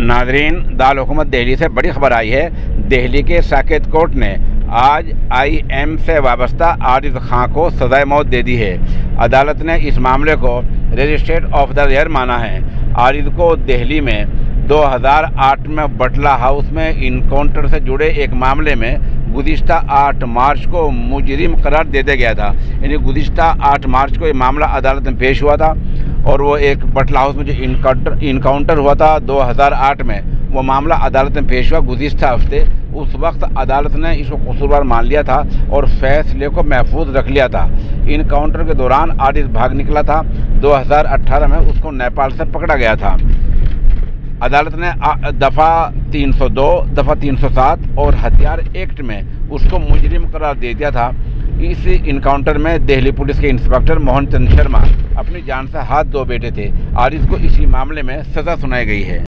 नाजरीन, दाल हुकूमत दिल्ली से बड़ी खबर आई है। दिल्ली के साकेत कोर्ट ने आज IM से वाबस्ता आरिज खां को सजाए मौत दे दी है। अदालत ने इस मामले को रजिस्ट्रेट ऑफ द ईयर माना है। आरिज को दिल्ली में 2008 में बटला हाउस में इनकाउंटर से जुड़े एक मामले में गुज़िश्ता 8 मार्च को मुजरिम करार दे दिया गया था। यानी गुज़िश्ता 8 मार्च को ये मामला अदालत में पेश हुआ था और वो एक बटला हाउस में जो इनकाउंटर हुआ था 2008 में, वो मामला अदालत में पेश हुआ गुज़िश्ता हफ्ते। उस वक्त अदालत ने इसको कसूरवार मान लिया था और फैसले को महफूज रख लिया था। इनकाउंटर के दौरान आरिज भाग निकला था। 2018 में उसको नेपाल से पकड़ा गया था। अदालत ने दफ़ा 302, दफ़ा 307 और हथियार एक्ट में उसको मुजरिम करार दे दिया था। इस इनकाउंटर में दिल्ली पुलिस के इंस्पेक्टर मोहन चंद शर्मा अपनी जान से हाथ धो बैठे थे। आरिज को इसी मामले में सज़ा सुनाई गई है।